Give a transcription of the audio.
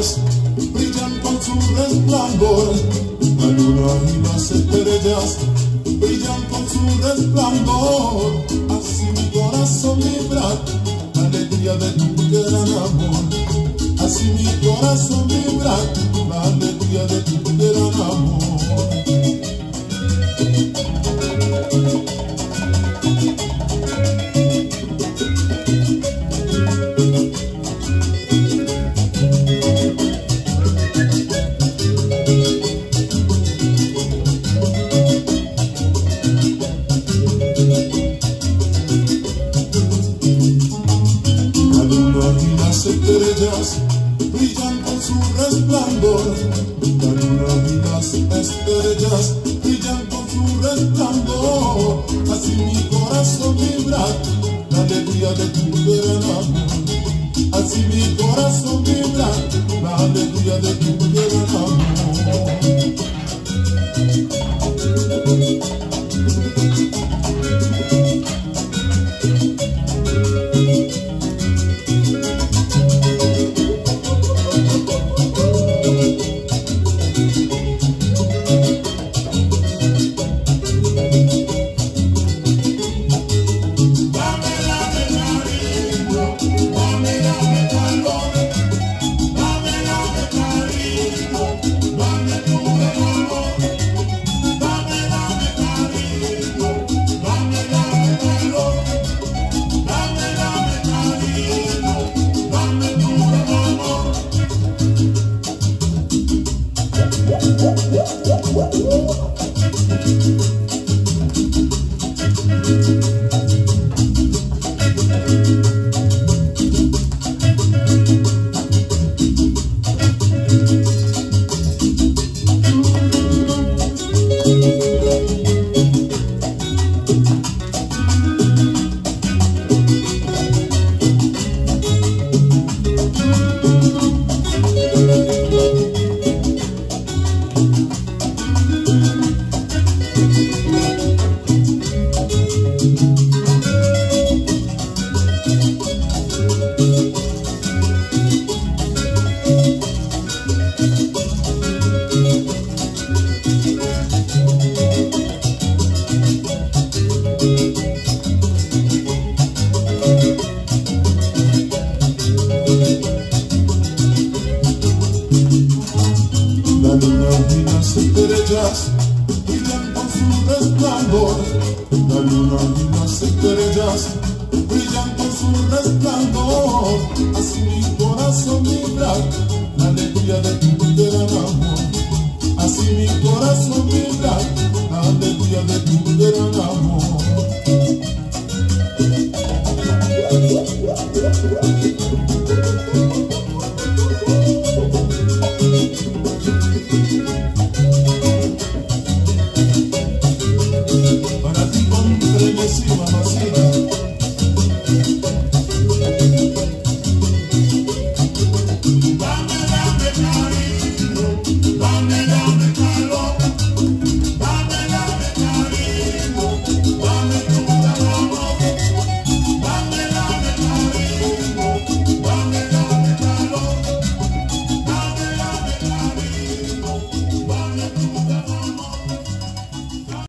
estrellas brillan con su resplandor. La luna y las estrellas brillan con su resplandor. Así mi corazón vibra, la alegría de tu gran amor. Así mi corazón vibra, la alegría de tu gran amor. Las estrellas brillan con su resplandor. La luna y las estrellas brillan con su resplandor. Así mi corazón vibra, la alegría de tu gran amor. Así mi corazón vibra, la alegría de tu gran amor. La luna y las estrellas brillan con su resplandor. La luna y las estrellas brillan con su resplandor. Así mi corazón vibra, la alegría de tu gran amor. Así mi corazón vibra, la alegría de tu gran amor. Para ti con frenesí